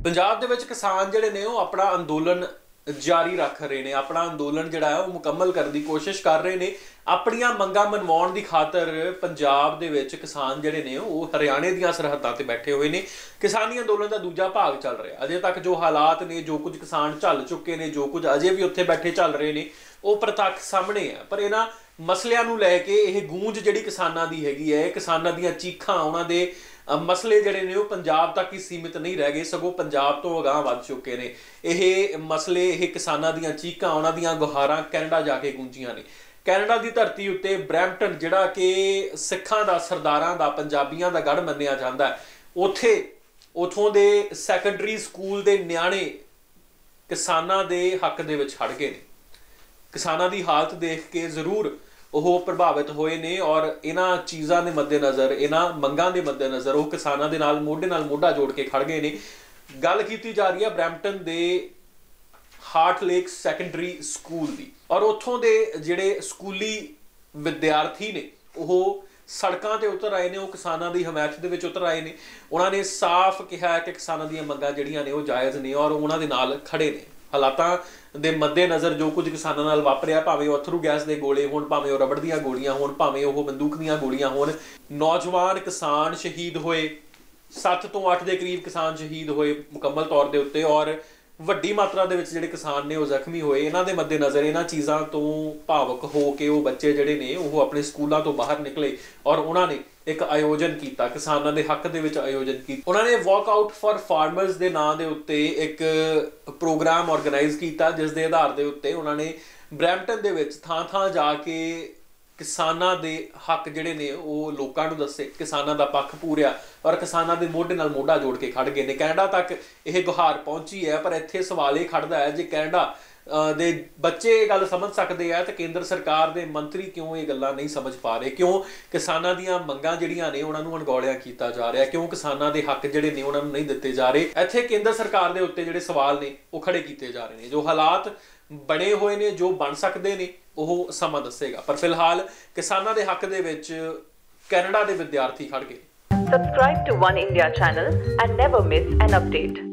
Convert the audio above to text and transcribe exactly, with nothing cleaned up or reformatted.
पंजाब दे विच किसान जिहड़े ने वो अपना अंदोलन जारी रख रहे हैं, अपना अंदोलन जिहड़ा है वो मुकम्मल करने की कोशिश कर रहे हैं। अपनियां मंगां मनवाउण दी खातर पंजाब दे विच किसान जिहड़े ने वो हरियाणे दीयां सरहदां ते बैठे हुए ने। किसानी अंदोलन दा दूजा भाग चल रहा। अजे तक जो हालात ने, जो कुछ किसान झल चुके ने, जो कुछ अजे भी उत्थे बैठे चल रहे ने, वो प्रतੱਖ सामने है। पर इन्हां मसलियां नूं लैके यह गूंज जिहड़ी किसानां दी हैगी है, किसानां दीयां चीखां, उन्हां दे मसले जिहड़े ने पंजाब तक ही सीमित नहीं रह गए, सगों पंजाब तो अगाह वध चुके ने। यह मसले, यह किसानां दीयां चीखां, उन्हां दीयां गुहारां कैनेडा जाके गूंजियां ने। कैनेडा की धरती उत्ते ब्रैम्पटन जिहड़ा कि सिखां दा, सरदारां दा, पंजाबियां दा गढ़ मन्निया जांदा है, उत्थे उथों दे सैकंडरी स्कूल दे न्याणे किसानां दे हक दे विच खड़ गए ने। किसानां दी हालत देख के जरूर वो प्रभावित होए ने और इन्हां चीज़ां दे मद्देनज़र, इन्हां मंगां दे मद्देनज़र वो किसानां दे नाल मोढे नाल मोढा जोड़ के खड़ गए ने। गल कीती जा रही है ब्रैम्पटन दे हार्ट लेक सैकंडरी स्कूल दी, और उत्थों दे जिहड़े स्कूली विद्यार्थी ने वो सड़कां ते उतर आए ने, वो किसानां दी हमायत दे विच उतर आए ने। उन्होंने साफ कहा है कि किसानां दीयां मंगां जिहड़ियां ने वो जायज़ ने और उन्हां दे नाल खड़े ने। हालातां दे मद्देनज़र जो कुछ किसानां नाल वापरिया, भावें वो अथरू गैस के गोले होण, भावें वो रबड़ दीयां गोलियां होण, भावें वो बंदूक दीयां गोलियां होण, नौजवान किसान शहीद होए, सत्त तो अठ के करीब किसान शहीद होए मुकम्मल तौर के उत्ते, और वड्डी मात्रा दे विच जिहड़े किसान ने वो जख्मी होए। इन्हां दे मद्देनज़र इन्हां चीज़ां तो भावुक हो के वो बच्चे जिहड़े ने वो अपने स्कूलों तो बाहर निकले और उन्होंने एक आयोजन किया, किसानां दे हक दे विच आयोजन किया। उन्होंने वॉकआउट फॉर फार्मर्स दे नां दे उत्ते एक प्रोग्राम ऑर्गेनाइज किया, जिस दे आधार दे उत्ते उन्होंने ब्रैम्पटन दे विच थां थां जाके किसानां दे हक जिहड़े ने वो लोकां नूं दस्से, किसानां दा पक्ष पूरिया और किसानां दे मोढे नाल मोढा जोड़ के खड़ गए ने। कैनेडा तक यह गुहार पहुंची है, पर इत्थे सवाल ये खड़दा है, जे कैनेडा दे बच्चे ये गल समझ सकते हैं तो केंद्र सरकार दे मंत्री क्यों ये गल्लां नहीं समझ पा रहे? क्यों किसानां दीयां मंगां जिहड़ियां ने उन्हां नूं अणगौलिया कीता जा रहा? क्यों किसानां दे हक जिहड़े ने उन्हां नूं नहीं दित्ते जा रहे? इत्थे केंद्र सरकार दे उत्ते जिहड़े सवाल ने वो खड़े कीते जा रहे हैं। जो हालात बने हुए ने, जो बन सकते ने, वो समा दसेगा। पर फिलहाल किसानां दे हक दे विच कैनेडा दे विद्यार्थी खड़ गए। Subscribe to One India channel and never miss an update.